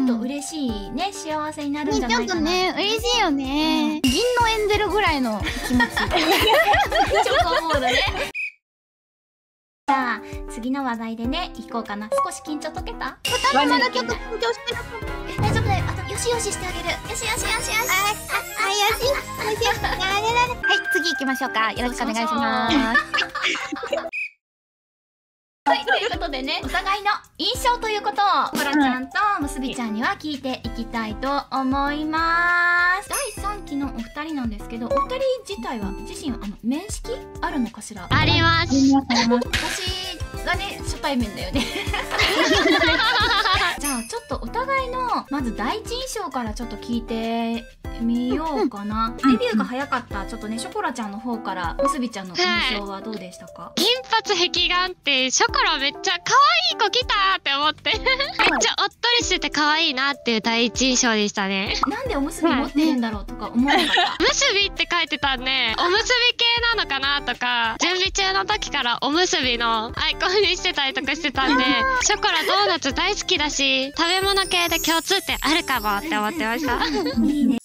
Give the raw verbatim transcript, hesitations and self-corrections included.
ると嬉しいね、幸せになるんじゃないかな。 ちょっとね、嬉しいよね。銀のエンゼルぐらいの気持ち。 チョコモードね。じゃあ次の話題でね行こうかな。少し緊張解けた？ 二人まだちょっと緊張してる。 大丈夫だよ。あとよしよししてあげる。よしよしよしよし。 あ、あ、よし。よし。あれあれ。はい、次行きましょうか。よろしくお願いします。 はい、ということでね、お互いの印象ということをコラちゃんとむすびちゃんには聞いていきたいと思います。だいさんきのお二人なんですけど、お二人自体は自身はあの面識あるのかしら？ あります。 私がね初対面だよね。じゃあちょっとお互いのまず第一印象からちょっと聞いてみようかな。デビューが早かったちょっとねショコラちゃんの方からむすびちゃんの印象はどうでしたか？ 金髪壁眼ってショコラめっちゃ可愛い子来たって思ってめっちゃおっとりしてて可愛いなっていう第一印象でしたね。 なんでおむすび持ってるんだろうとか思わなかった？ むすびって書いてたんでおむすび系なのかなとか、準備中の時からおむすびのアイコンにしてたりとかしてたんで、ショコラドーナツ大好きだし食べ物系で共通点あるかもって思ってました。 いいね。